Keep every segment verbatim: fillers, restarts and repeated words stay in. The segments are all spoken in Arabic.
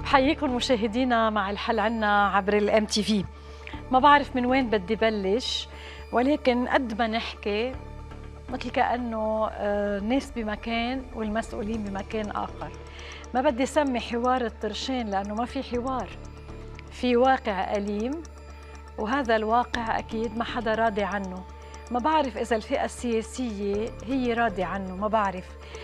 بحييكم مشاهدينا مع الحل عنا عبر الام تي في. ما بعرف من وين بدي بلش، ولكن قد ما نحكي مثل كأنه الناس بمكان والمسؤولين بمكان آخر. ما بدي سمي حوار الطرشين لأنه ما في حوار، في واقع أليم، وهذا الواقع أكيد ما حدا راضي عنه. ما بعرف إذا الفئة السياسية هي راضي عنه، ما بعرف.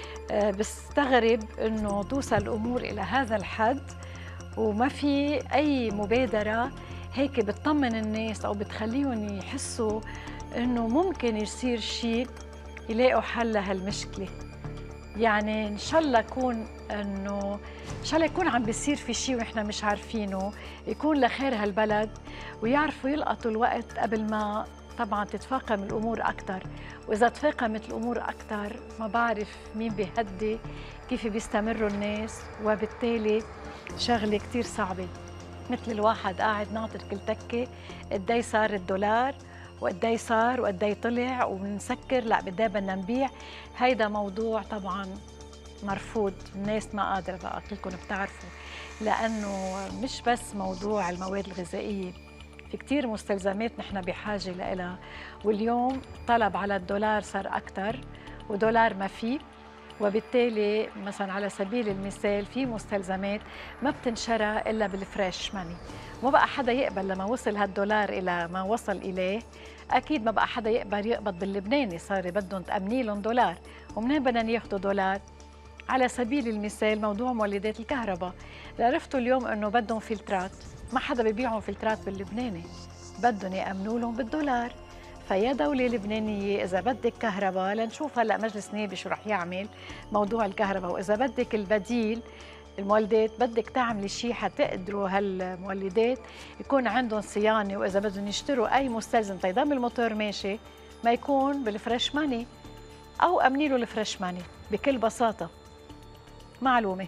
بستغرب إنه توصل الأمور إلى هذا الحد وما في أي مبادرة هيك بتطمن الناس أو بتخليهم يحسوا إنه ممكن يصير شيء يلاقوا حل لهالمشكلة. يعني إن شاء الله يكون إنه إن شاء الله يكون عم بيصير في شيء وإحنا مش عارفينه، يكون لخير هالبلد ويعرفوا يلقطوا الوقت قبل ما طبعا تتفاقم الأمور أكثر. وإذا تفاقمت الأمور أكثر ما بعرف مين بيهدي، كيف بيستمروا الناس، وبالتالي شغلة كتير صعبة. مثل الواحد قاعد ناطر كل تكة قدي صار الدولار وقدي صار وقدي طلع وبنسكر لا بدي بدنا نبيع. هيدا موضوع طبعا مرفوض، الناس ما قادرة بقى كلكم بتعرفوا، لأنه مش بس موضوع المواد الغذائية، في كتير مستلزمات نحن بحاجة لها، واليوم طلب على الدولار صار أكتر ودولار ما فيه، وبالتالي مثلا على سبيل المثال في مستلزمات ما بتنشرى إلا بالفريش ماني. ما بقى حدا يقبل لما وصل هالدولار إلى ما وصل إليه، أكيد ما بقى حدا يقبل يقبض باللبناني، صار بدهم تأمني لهم دولار، ومنين بدهم ياخذوا دولار؟ على سبيل المثال موضوع مولدات الكهرباء، عرفتوا اليوم انه بدهم فلترات، ما حدا ببيعهم فلترات باللبناني، بدهم يأمنوا لهم بالدولار. فيا دولة لبنانية إذا بدك كهرباء، لنشوف هلا مجلس نيابي شو رح يعمل موضوع الكهرباء، وإذا بدك البديل المولدات بدك تعملي شيء حتقدروا هالمولدات يكون عندهم صيانة، وإذا بدهم يشتروا أي مستلزم تيضم الموتور ماشي ما يكون بالفريش ماني، أو أمني له الفريش ماني بكل بساطة. معلومة.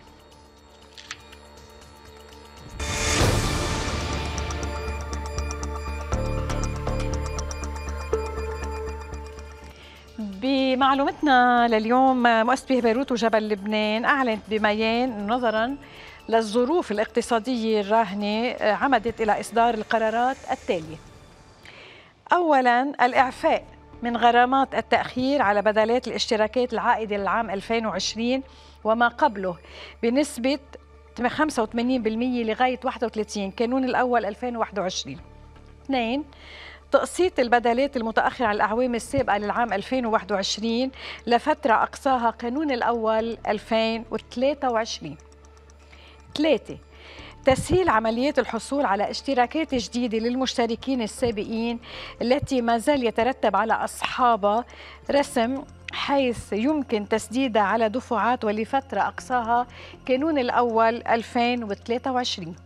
بمعلومتنا لليوم، مؤسسة بيروت وجبل لبنان أعلنت بميان نظراً للظروف الاقتصادية الراهنة عمدت إلى إصدار القرارات التالية. أولاً الإعفاء من غرامات التأخير على بدلات الاشتراكات العائدة للعام ألفين وعشرين وما قبله بنسبة خمسة وثمانين بالمئة لغاية واحد وثلاثين كانون الأول ألفين وواحد وعشرين. اثنين تقسيط البدلات المتأخرة على الأعوام السابقة للعام ألفين وواحد وعشرين لفترة أقصاها قانون الأول ألفين وثلاثة وعشرين. ثلاثة تسهيل عمليات الحصول على اشتراكات جديدة للمشتركين السابقين التي ما زال يترتب على أصحابها رسم، حيث يمكن تسديدها على دفعات ولفترة أقصاها كانون الأول ألفين وثلاثة وعشرين.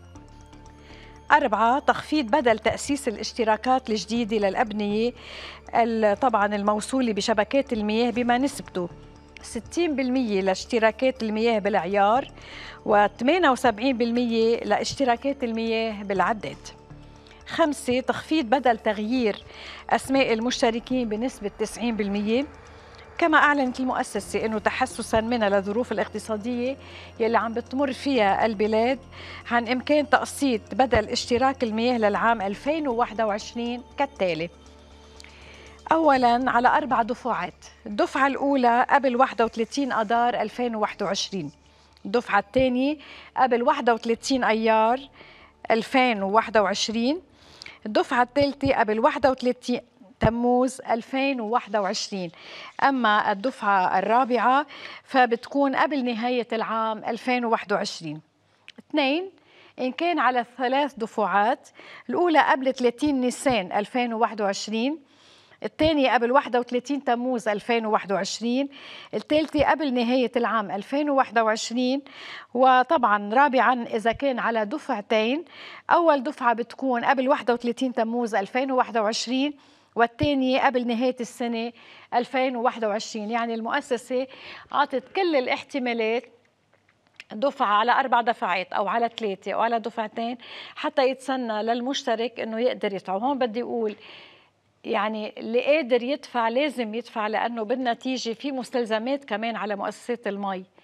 أربعة تخفيض بدل تأسيس الاشتراكات الجديدة للأبنية طبعا الموصولة بشبكات المياه بما نسبته ستين بالمئة لاشتراكات المياه بالعيار وثمانية وسبعين بالمئة لاشتراكات المياه بالعداد. خمسة تخفيض بدل تغيير أسماء المشتركين بنسبة تسعين بالمئة. كما أعلنت المؤسسة أنه تحسساً منها للظروف الاقتصادية يلي عم بتمر فيها البلاد عن إمكان تقسيط بدل اشتراك المياه للعام ألفين وواحد وعشرين كالتالي. أولاً على أربع دفعات، الدفعة الأولى قبل واحد وثلاثين أذار ألفين وواحد وعشرين، الدفعة الثانية قبل واحد وثلاثين أيار ألفين وواحد وعشرين، الدفعة الثالثة قبل واحد وثلاثين تموز ألفين وواحد وعشرين. أما الدفعة الرابعة فبتكون قبل نهاية العام ألفين وواحد وعشرين. اثنين إن كان على ثلاث دفعات، الأولى قبل ثلاثين نيسان ألفين وواحد وعشرين، الثانية قبل واحد وثلاثين تموز ألفين وواحد وعشرين، الثالثة قبل نهاية العام ألفين وواحد وعشرين. وطبعا رابعا إذا كان على دفعتين، أول دفعة بتكون قبل واحد وثلاثين تموز ألفين وواحد وعشرين والثانية قبل نهاية السنة ألفين وواحد وعشرين. يعني المؤسسة عطت كل الاحتمالات، دفعة على أربع دفعات أو على ثلاثة أو على دفعتين، حتى يتسنى للمشترك إنه يقدر يدفع. وهون بدي أقول يعني اللي قادر يدفع لازم يدفع، لأنه بالنتيجة في مستلزمات كمان على مؤسسات المي،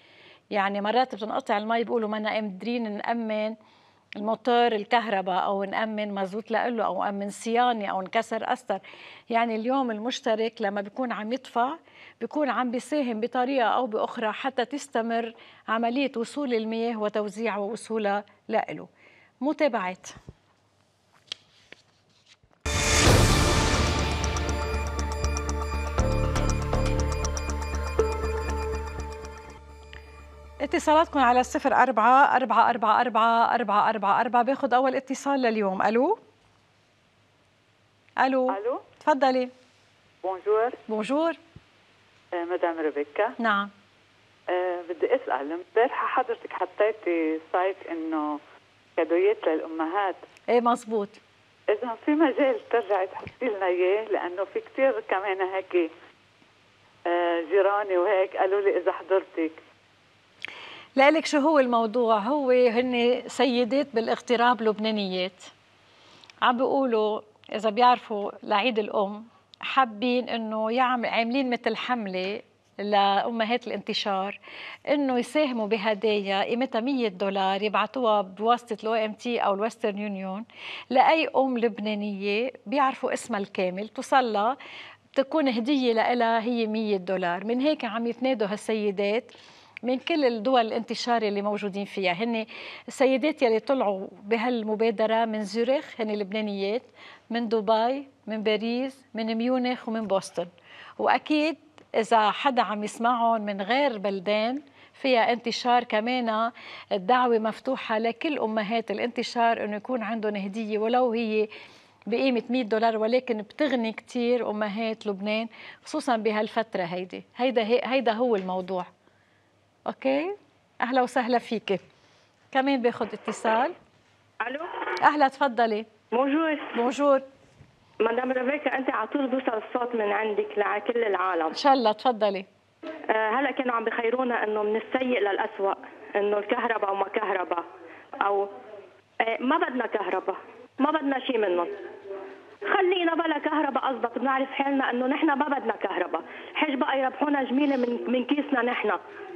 يعني مرات بتنقطع المي بيقولوا ما قادرين نأمن الموتور الكهرباء او نأمن مازوت له او نأمن صيانه او انكسر استر. يعني اليوم المشترك لما بيكون عم يدفع بيكون عم بيساهم بطريقه او باخرى حتى تستمر عمليه وصول المياه وتوزيعها ووصولها له. متابعه. اتصالاتكم على صفر أربعة أربعة أربعة أربعة أربعة أربعة أربعة. باخذ أول اتصال لليوم. ألو ألو ألو تفضلي. بونجور. بونجور آه مدام ريبيكا. نعم. آه بدي أسأل، امبارحة حضرتك حطيتي سايت إنه كادويات للأمهات. إيه مزبوط. إذا في مجال ترجعي تحطي لنا إياه، لأنه في كتير كمان هيك آه جيراني وهيك قالوا لي إذا حضرتك. لك شو هو الموضوع؟ هو هن سيدات بالاغتراب لبنانيات عم بيقولوا اذا بيعرفوا لعيد الام حابين انه يعمل عاملين مثل حمله لامهات الانتشار انه يساهموا بهدايا قيمتها مية دولار يبعثوها بواسطه الاو ام تي او الويسترن يونيون لاي ام لبنانيه بيعرفوا اسمها الكامل توصلها بتكون هديه لها هي مية دولار. من هيك عم يتنادوا هالسيدات من كل الدول الانتشار اللي موجودين فيها. هن السيدات يلي طلعوا بهالمبادرة من زيورخ، هن لبنانيات، من دبي، من باريس، من ميونخ ومن بوسطن. وأكيد إذا حدا عم يسمعهم من غير بلدان فيها انتشار كمان الدعوة مفتوحة لكل أمهات الانتشار إنه يكون عندهم هدية ولو هي بقيمة مية دولار، ولكن بتغني كتير أمهات لبنان خصوصا بهالفترة هيدي. هيدا هيدا هو الموضوع. اوكي، اهلا وسهلا فيكي. كمان باخذ اتصال. الو اهلا تفضلي. بونجور. بونجور مدام ريبيكا، انت على طول بوصل الصوت من عندك لكل العالم. ان شاء الله تفضلي. آه هلا كانوا عم بخيرونا انه من السيء للأسوأ، انه الكهرباء وما كهرباء، او آه ما بدنا كهرباء، ما بدنا شيء منهم. خلينا بلا كهرباء قصدك، بنعرف حالنا انه نحن ما بدنا كهرباء، حج بقى يربحونا جميله من من كيسنا نحن.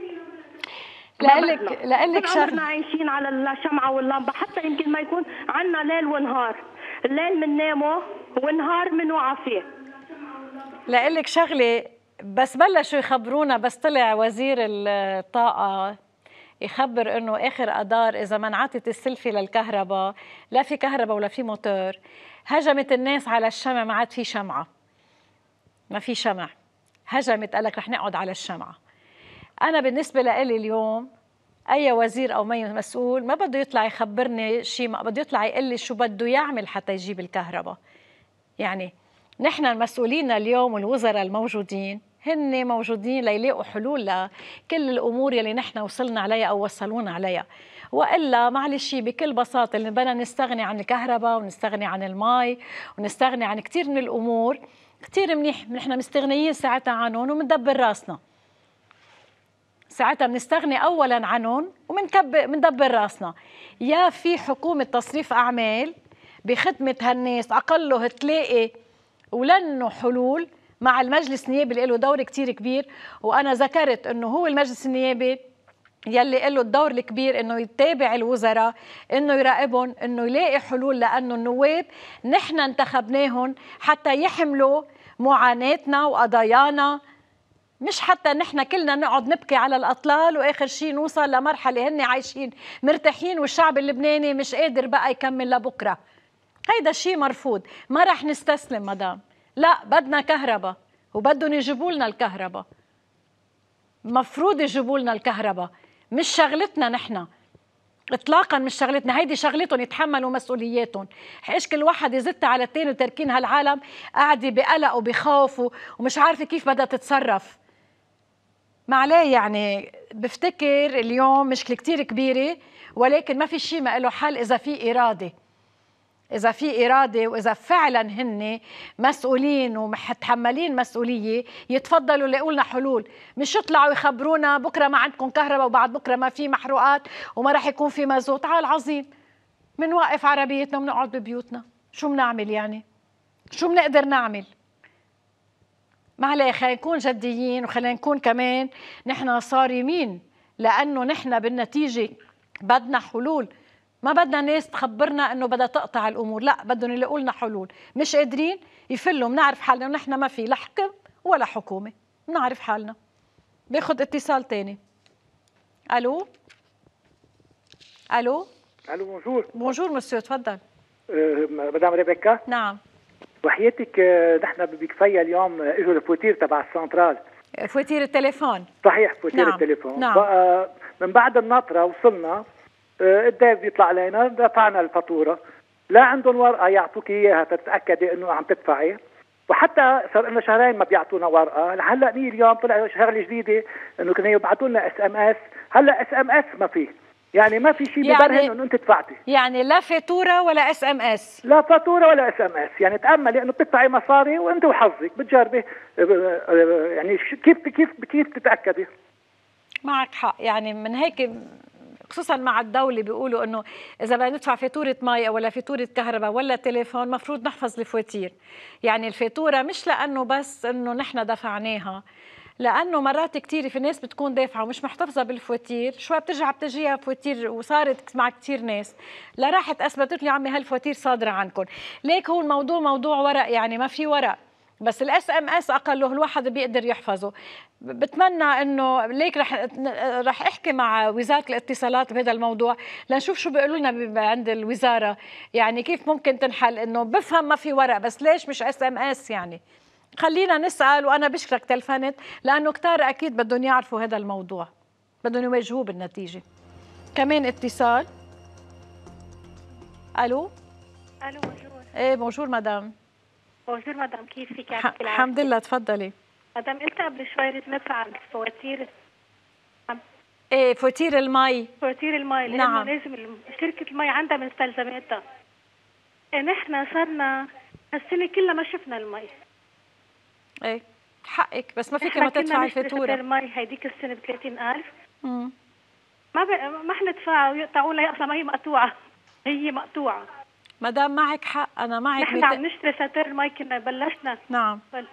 لقلك لقلك شغله عايشين على الشمعه واللمبه، حتى يمكن ما يكون عندنا ليل ونهار، الليل بننامه والنهار بنوعى فيه. لقلك شغله، بس بلشوا يخبرونا، بس طلع وزير الطاقه يخبر انه اخر قدار اذا ما انعطت السلفه للكهرباء لا في كهرباء ولا في موتور. هجمت الناس على الشمع، ما عاد في شمعه، ما في شمع، هجمت قال لك رح نقعد على الشمعه. أنا بالنسبة لإلي اليوم أي وزير أو أي مسؤول ما بده يطلع يخبرني شيء، ما بده يطلع يقول لي شو بده يعمل حتى يجيب الكهرباء. يعني نحن المسؤولين اليوم والوزراء الموجودين هن موجودين ليلاقوا حلول لكل الأمور اللي نحن وصلنا عليها أو وصلونا عليها. وإلا معلش بكل بساطة اللي بدنا نستغني عن الكهرباء ونستغني عن المي ونستغني عن كتير من الأمور. كتير منيح نحن مستغنيين ساعتها عنهم ومندبر راسنا، ساعتها بنستغني اولا عنهم ومندبر راسنا. يا في حكومه تصريف اعمال بخدمه هالناس اقله تلاقي ولنه حلول مع المجلس النيابي اللي له دور كتير كبير. وانا ذكرت انه هو المجلس النيابي يلي له الدور الكبير انه يتابع الوزراء، انه يراقبهم، انه يلاقي حلول، لانه النواب نحن انتخبناهم حتى يحملوا معاناتنا وقضايانا، مش حتى نحن كلنا نقعد نبكي على الأطلال وآخر شيء نوصل لمرحلة هن عايشين مرتاحين والشعب اللبناني مش قادر بقى يكمل لبكرة. هيدا شيء مرفوض، ما رح نستسلم مدام. لا، بدنا كهرباء وبدهم يجيبوا لنا الكهرباء، مفروض يجيبوا لنا الكهرباء، مش شغلتنا نحن اطلاقا، مش شغلتنا، هيدي شغلتهم يتحملوا مسؤولياتهم. ايش كل واحد يزت على الثاني وتركين هالعالم قاعده بقلق وبخوف ومش عارفه كيف بدها تتصرف. ما عليه يعني. بفتكر اليوم مشكله كتير كبيره، ولكن ما في شيء ما له حل اذا في اراده. إذا في إرادة وإذا فعلا هن مسؤولين ومتحملين مسؤولية يتفضلوا يلاقوا لنا حلول، مش يطلعوا يخبرونا بكرة ما عندكم كهرباء وبعد بكرة ما في محروقات وما راح يكون في مازوت. تعال عظيم، منوقف عربيتنا وبنقعد ببيوتنا، شو بنعمل يعني؟ شو بنقدر نعمل؟ ما عليه، خلينا نكون جديين وخلينا نكون كمان نحن صارمين لأنه نحن بالنتيجة بدنا حلول، ما بدنا ناس تخبرنا انه بدها تقطع الامور، لا بدهم يلاقوا لنا حلول، مش قادرين يفلوا، بنعرف حالنا ونحن ما في لا حكم ولا حكومه، بنعرف حالنا. باخذ اتصال ثاني. الو الو الو بونجور. بونجور مسيو، تفضل. أه مدام ريبيكا. نعم. وحياتك أه نحن بكفايه اليوم اجوا الفواتير تبع السنترال. فواتير التليفون. صحيح فواتير نعم. التليفون. نعم. بقى من بعد الناطره وصلنا قد ايه بيطلع علينا، دفعنا الفاتوره، لا عندهم ورقه يعطوك اياها تتاكدي انه عم تدفعي، وحتى صار لنا شهرين ما بيعطونا ورقه، هلا مين اليوم طلع شغله جديده انه كانوا يبعثوا لنا اس ام اس، هلا اس ام اس ما في، يعني ما في شيء يعني ببرهن انه انت دفعتي، يعني لا فاتوره ولا اس ام اس، لا فاتوره ولا اس ام اس، يعني تاملي انه بتدفعي مصاري وانت وحظك بتجربي، يعني كيف كيف كيف تتاكدي؟ معك حق. يعني من هيك خصوصا مع الدولة بيقولوا انه اذا بدنا ندفع فاتورة مي ولا فاتورة كهرباء ولا تليفون مفروض نحفظ الفواتير. يعني الفاتورة مش لانه بس انه نحن دفعناها، لانه مرات كثير في ناس بتكون دافعه ومش محتفظه بالفواتير، شوي بترجع بتجيها فواتير، وصارت مع كثير ناس لا راحت اثبتت لي عمي هالفواتير صادره عنكم. ليك هو الموضوع موضوع ورق، يعني ما في ورق، بس الاس ام اس اقله الواحد بيقدر يحفظه. بتمنى انه ليك رح رح احكي مع وزاره الاتصالات بهذا الموضوع لنشوف شو بيقولوا لنا عند الوزاره، يعني كيف ممكن تنحل. انه بفهم ما في ورق، بس ليش مش اس ام اس؟ يعني خلينا نسال. وانا بشكرك تلفنت لانه كتار اكيد بدهم يعرفوا هذا الموضوع، بدهم يواجهوه بالنتيجه. كمان اتصال. الو الو بونجور. ايه بونجور مدام. بونجور مدام، كيفك؟ الحمد لله، تفضلي. مدام قلت قبل شوي رح ندفع الفواتير، ايه فواتير المي، فواتير المي لانه نعم. لازم شركه المي عندها مستلزماتها. نحن صرنا هالسنه كلها ما شفنا المي. ايه حقك، بس ما فيك ما تدفعي الفاتوره. المي هيديك السنه ب ثلاثين ألف، امم ما ب... ما حندفعها ويقطعوا لها اصلا، ما هي مقطوعه، هي مقطوعه. مدام معك حق، انا معك. نحن عم نشتري ساتير المي، كنا بلشنا نعم بل...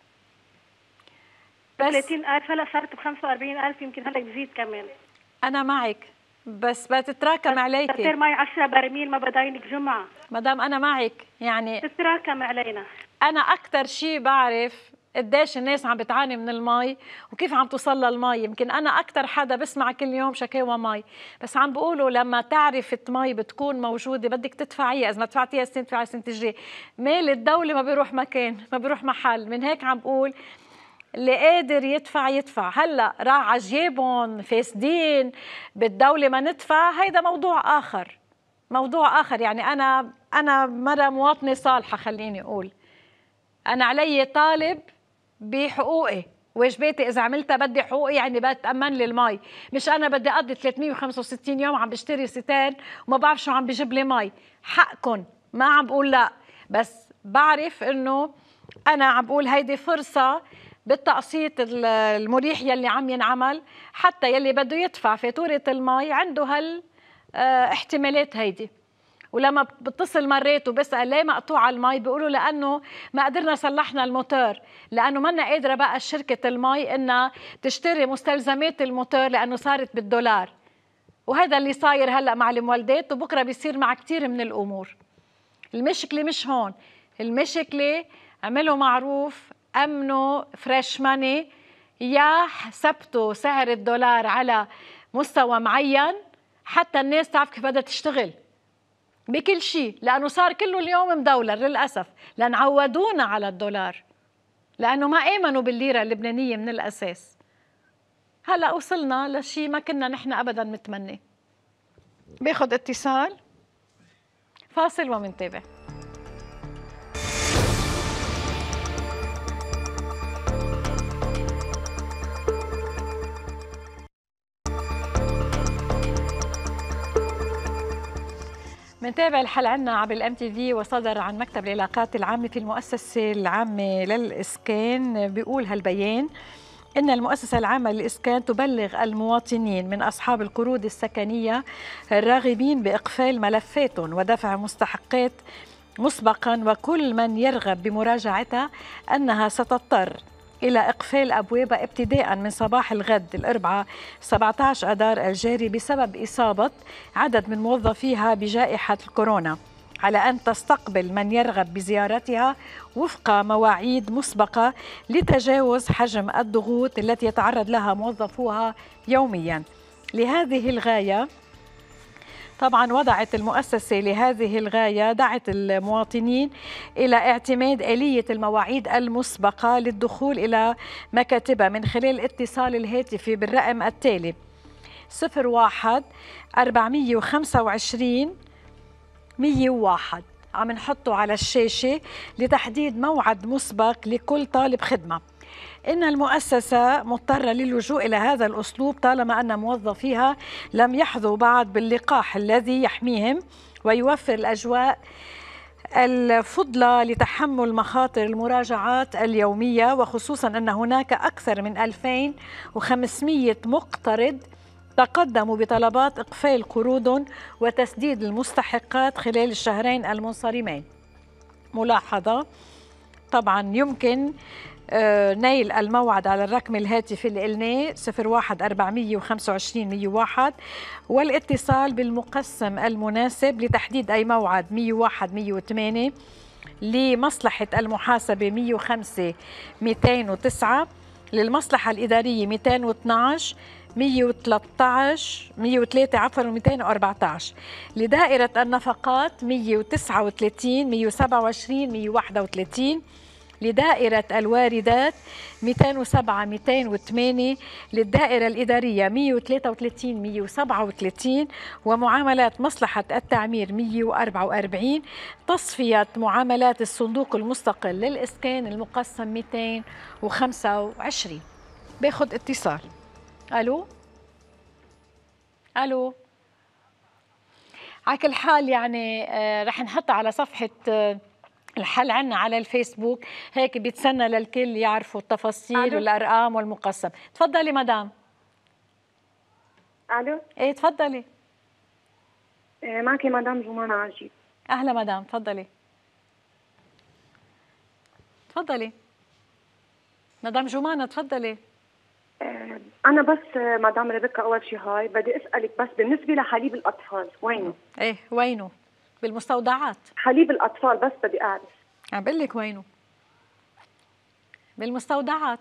بس ثلاثين ألف، هلا صارت ب خمسة وأربعين ألف، يمكن هلا بزيد كمان. انا معك، بس بتتراكم عليكي. ساتير مي عشرة برميل ما بداينك جمعه. مدام انا معك، يعني تتراكم علينا. انا اكثر شيء بعرف قديش الناس عم بتعاني من المي وكيف عم توصل لها المي. يمكن انا اكثر حدا بسمع كل يوم شكاوى مي، بس عم بقولوا لما تعرف المي بتكون موجوده بدك تدفعيها، اذا ما دفعتيها السنه تدفعي السنه الجايه. مال الدوله ما بيروح مكان، ما بيروح محل. من هيك عم بقول اللي قادر يدفع يدفع. هلا راح على جيبهم فاسدين بالدوله ما ندفع، هيدا موضوع اخر، موضوع اخر. يعني انا انا مره مواطنه صالحه، خليني اقول انا علي طالب بحقوقي، واجباتي اذا عملتها بدي حقوقي، يعني بتامن لي المي. مش انا بدي اقضي ثلاثمية وخمسة وستين يوم عم بشتري ستان وما بعرف شو عم بيجيب لي مي. حقكم، ما عم بقول لا، بس بعرف انه انا عم بقول هيدي فرصه بالتقسيط المريح يلي عم ينعمل، حتى يلي بده يدفع فاتوره المي عنده هال احتمالات هيدي. ولما بتصل مرات وبسأل ليه مقطوعة المي، بيقولوا لأنه ما قدرنا صلحنا الموتور، لأنه منا قادرة بقى شركة المي إنها تشتري مستلزمات الموتور لأنه صارت بالدولار. وهذا اللي صاير هلأ مع المولدات، وبكرة بيصير مع كتير من الأمور. المشكلة مش هون، المشكلة عملوا معروف، أمنوا فريش ماني، يا ثبتوا سعر الدولار على مستوى معين حتى الناس تعرف كيف بدها تشتغل بكل شيء، لأنه صار كله اليوم مدولر للأسف، لأن عودونا على الدولار، لأنه ما آمنوا بالليرة اللبنانية من الأساس. هلأ وصلنا لشيء ما كنا نحن أبدا متمنى. باخد اتصال، فاصل ومنتابع. منتابع الحل عنا عبر الام تي في، وصدر عن مكتب العلاقات العامة في المؤسسة العامة للإسكان. بيقول هالبيان إن المؤسسة العامة للإسكان تبلغ المواطنين من أصحاب القروض السكنية الراغبين بإقفال ملفاتهم ودفع مستحقات مسبقا، وكل من يرغب بمراجعتها أنها ستضطر إلى إقفال أبوابها ابتداء من صباح الغد الأربعاء سبعة عشر أذار الجاري بسبب إصابة عدد من موظفيها بجائحة الكورونا، على أن تستقبل من يرغب بزيارتها وفق مواعيد مسبقة لتجاوز حجم الضغوط التي يتعرض لها موظفوها يومياً. لهذه الغاية طبعا وضعت المؤسسة لهذه الغاية دعت المواطنين إلى اعتماد آلية المواعيد المسبقة للدخول إلى مكاتبها من خلال الاتصال الهاتفي بالرقم التالي صفر واحد أربعمية وخمسة وعشرين مية وواحد. عم نحطه على الشاشة لتحديد موعد مسبق لكل طالب خدمة. إن المؤسسة مضطرة للجوء إلى هذا الأسلوب طالما أن موظفيها لم يحظوا بعد باللقاح الذي يحميهم ويوفر الأجواء الفضلة لتحمل مخاطر المراجعات اليومية، وخصوصا أن هناك أكثر من ألفين وخمسمية مقترض تقدموا بطلبات إقفال قروض وتسديد المستحقات خلال الشهرين المنصرمين. ملاحظة طبعا يمكن نيل الموعد على الرقم الهاتفي اللي قلناه صفر واحد أربعمية وخمسة وعشرين مية وواحد والاتصال بالمقسم المناسب لتحديد أي موعد مية وواحد مية وثمانية، لمصلحة المحاسبة مية وخمسة مئتين وتسعة، للمصلحة الإدارية مئتين واثنعش مية وثلاثة عشر مية وثلاثة عفوا ومئتين وأربعة عشر، لدائرة النفقات مية وتسعة وثلاثين مية وسبعة وعشرين مية وواحد وثلاثين، لدائرة الواردات مئتين وسبعة مئتين وثمانية، للدائرة الإدارية مية وثلاثة وثلاثين مية وسبعة وثلاثين، ومعاملات مصلحة التعمير مية وأربعة وأربعين، تصفية معاملات الصندوق المستقل للإسكان المقسم مئتين وخمسة وعشرين. باخد اتصال. ألو ألو على كل حال يعني آه رح نحطها على صفحة آه الحل عنا على الفيسبوك، هيك بيتسنى للكل يعرفوا التفاصيل ألو. والأرقام والمقسم. تفضلي مدام. الو ايه تفضلي. إيه معك مدام جمانة عجيب. أهلا مدام، تفضلي تفضلي مدام جمانة تفضلي. إيه أنا بس مدام ريبيكا أول شيء هاي بدي أسألك بس بالنسبة لحليب الأطفال وينه؟ ايه وينه؟ بالمستودعات. حليب الأطفال بس بدي أعرف. عم بقول لك وينه؟ بالمستودعات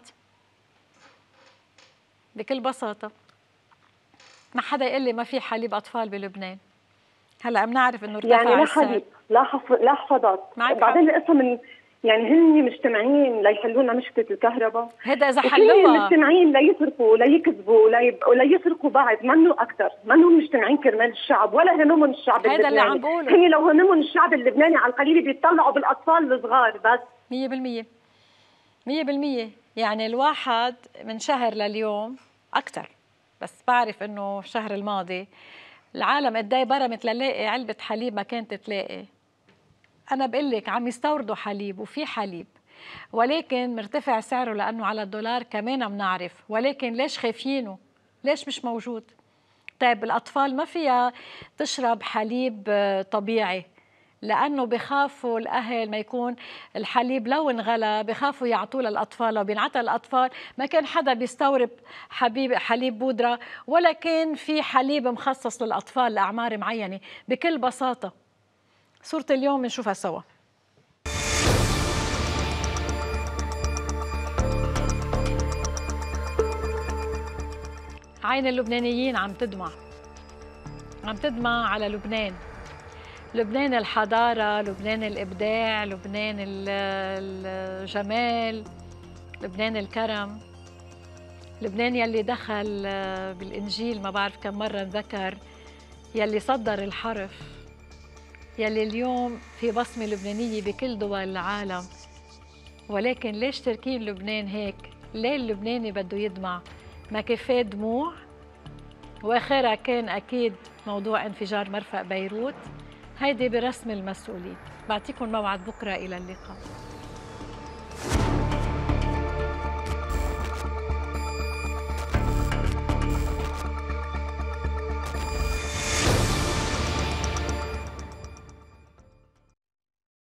بكل بساطة. ما حدا يقول لي ما في حليب أطفال بلبنان. هلا بنعرف إنه ارتفع يعني لا السعر. حليب لا حف... لا حفاضات. معك بعدين لقيتها من يعني هن مجتمعين ليحلونا مشكلة الكهرباء. هذا إذا حلوها. مجتمعين ليسرقوا ليكذبوا لي... ليسرقوا بعض، منو أكثر، منو مجتمعين كرمال الشعب ولا همهم الشعب اللبناني. هذا اللي عم بقوله. هن لو همهم الشعب اللبناني على القليل بيطلعوا بالأطفال الصغار بس. مية بالمية مية بالمية يعني الواحد من شهر لليوم أكثر، بس بعرف إنه الشهر الماضي العالم قد ايه برمت للاقي علبة حليب ما كانت تلاقي. أنا بقول لك عم يستوردوا حليب وفي حليب، ولكن مرتفع سعره لأنه على الدولار كمان بنعرف، ولكن ليش خايفينه؟ ليش مش موجود؟ طيب الأطفال ما فيها تشرب حليب طبيعي لأنه بخافوا الأهل ما يكون الحليب لو انغلى بخافوا يعطوه للأطفال. لو بينعطى الأطفال ما كان حدا بيستورد حبيب حليب بودرة ولا كان في حليب مخصص للأطفال لأعمار معينة. بكل بساطة صورة اليوم بنشوفها سوا. عين اللبنانيين عم تدمع عم تدمع على لبنان. لبنان الحضارة، لبنان الإبداع، لبنان الجمال، لبنان الكرم، لبنان يلي دخل بالإنجيل ما بعرف كم مرة نذكر، يلي صدر الحرف، يلي اليوم في بصمة لبنانية بكل دول العالم. ولكن ليش تركين لبنان هيك؟ ليه اللبناني بده يدمع؟ ما كفاه دموع؟ وآخرها كان أكيد موضوع انفجار مرفأ بيروت. هيدي برسم المسؤولين. بعطيكم موعد بكرة. إلى اللقاء.